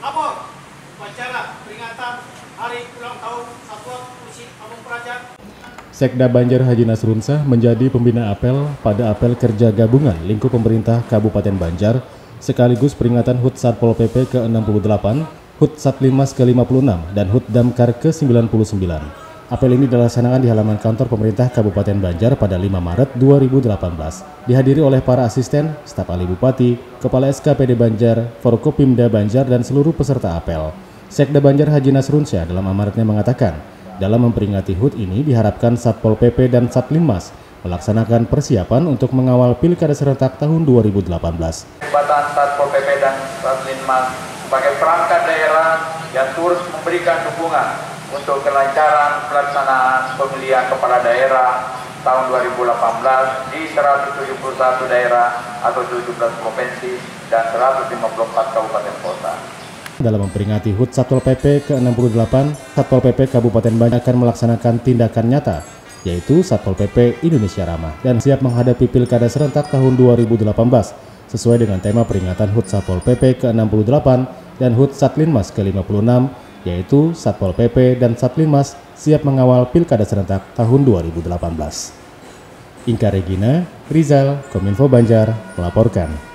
Lapor upacara peringatan Hari Ulang Tahun Satuan Polisi Pamung Praja. Sekda Banjar Haji Nasrunsyah menjadi pembina apel pada apel kerja gabungan lingkup pemerintah Kabupaten Banjar sekaligus peringatan HUT Satpol PP ke-68, HUT Satlinmas ke-56, dan HUT Damkar ke-99. Apel ini dilaksanakan di halaman kantor pemerintah Kabupaten Banjar pada 5 Maret 2018. Dihadiri oleh para asisten, staf ahli Bupati, Kepala SKPD Banjar, Forkopimda Banjar, dan seluruh peserta apel. Sekda Banjar Haji Nasrunsyah dalam amanatnya mengatakan, dalam memperingati HUT ini diharapkan Satpol PP dan Satlinmas melaksanakan persiapan untuk mengawal Pilkada serentak tahun 2018. Jabatan Satpol PP dan Satlinmas sebagai perangkat daerah yang terus memberikan dukungan untuk kelancaran pelaksanaan pemilihan kepala daerah tahun 2018 di 171 daerah atau 17 provinsi dan 154 kabupaten kota. Dalam memperingati HUT Satpol PP ke-68, Satpol PP Kabupaten Banjar akan melaksanakan tindakan nyata, yaitu Satpol PP Indonesia Ramah dan siap menghadapi Pilkada serentak tahun 2018 sesuai dengan tema peringatan HUT Satpol PP ke-68 dan HUT Satlinmas ke-56, yaitu Satpol PP dan Satlinmas siap mengawal Pilkada serentak tahun 2018. Inka Regina, Rizal, Kominfo Banjar melaporkan.